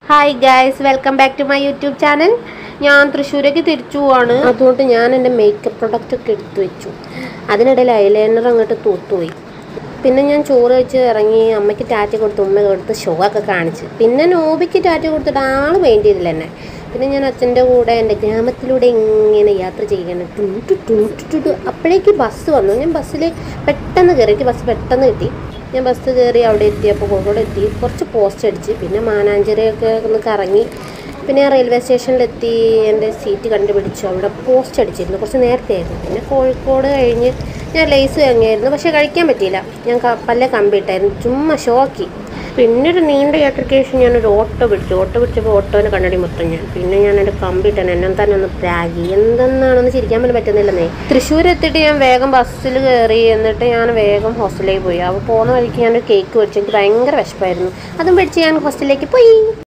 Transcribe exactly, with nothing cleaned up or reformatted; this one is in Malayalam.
Hi guys, welcome back to my YouTube channel. ഞാൻ തൃശ്ശൂരേക്ക് തിരിച്ചു പോവാണ്. അതുകൊണ്ട് ഞാൻ എൻ്റെ മേക്കപ്പ് പ്രൊഡക്റ്റ് ഒക്കെ എടുത്തു വെച്ചു. അതിനിടയിൽ ഐലൈനർ അങ്ങോട്ട് തൂത്തുപോയി. പിന്നെ ഞാൻ ചോറ് വെച്ച് ഇറങ്ങി അമ്മയ്ക്ക് ടാറ്റ കൊടുത്ത് ഉമ്മ കൊടുത്ത് ഷോ ഒക്കെ കാണിച്ച്. പിന്നെ നോബിക്ക് ടാറ്റ കൊടുത്തിട്ട് ആൾ വേണ്ടി ചെയ്തില്ല എന്നെ. പിന്നെ ഞാൻ അച്ഛൻ്റെ കൂടെ എൻ്റെ ഗ്രാമത്തിലൂടെ ഇങ്ങനെ യാത്ര ചെയ്യണം. ടു ടു ടു ടു അപ്പോഴേക്ക് ബസ് വന്നു. ഞാൻ ബസ്സിൽ പെട്ടെന്ന് കയറിയിട്ട് ബസ് പെട്ടെന്ന് കിട്ടി. ഞാൻ ബസ് കയറി അവിടെ എത്തിയപ്പോൾ കോഴിക്കോട് എത്തി. കുറച്ച് പോസ്റ്റ് അടിച്ച് പിന്നെ മാനാഞ്ചേരിയൊക്കെ ഒന്ന് കറങ്ങി. പിന്നെ റെയിൽവേ സ്റ്റേഷനിലെത്തി എൻ്റെ സീറ്റ് കണ്ടുപിടിച്ചു. അവിടെ പോസ്റ്റ് അടിച്ചിരുന്നു. കുറച്ച് നേരത്തെ ആയിരുന്നു. പിന്നെ കോഴിക്കോട് കഴിഞ്ഞ് ഞാൻ ലേസ് വാങ്ങിയായിരുന്നു, പക്ഷേ കഴിക്കാൻ പറ്റിയില്ല. ഞാൻ പല്ല കമ്പിയിട്ടായിരുന്നു. ചുമ്മാ ഷോക്കി. പിന്നെ ഒരു നീണ്ട യാത്രയ്ക്ക് ശേഷം ഞാനൊരു ഓട്ടോ പിടിച്ചു. ഓട്ടോ പിടിച്ചപ്പോൾ ഓട്ടോനെ കണ്ണടി മൊത്തം ഞാൻ. പിന്നെ ഞാൻ എൻ്റെ കമ്പിയിട്ടാണ്. എന്നെ തന്നെ ഒന്ന് പ്രാഗി. എന്തെന്നാണെന്ന് ചിരിക്കാൻ പോലും പറ്റുന്നില്ലെന്നേ. തൃശ്ശൂർ എത്തിയിട്ട് ഞാൻ വേഗം ബസ്സിൽ കയറി. എന്നിട്ട് ഞാൻ വേഗം ഹോസ്റ്റലിലേക്ക് പോയി. അപ്പോൾ പോകുന്ന വഴിക്ക് ഞാനൊരു കേക്ക് മേടിച്ചു. എനിക്ക് ഭയങ്കര വിശപ്പായിരുന്നു. അതും മേടിച്ച് ഞാൻ ഹോസ്റ്റലിലേക്ക് പോയി.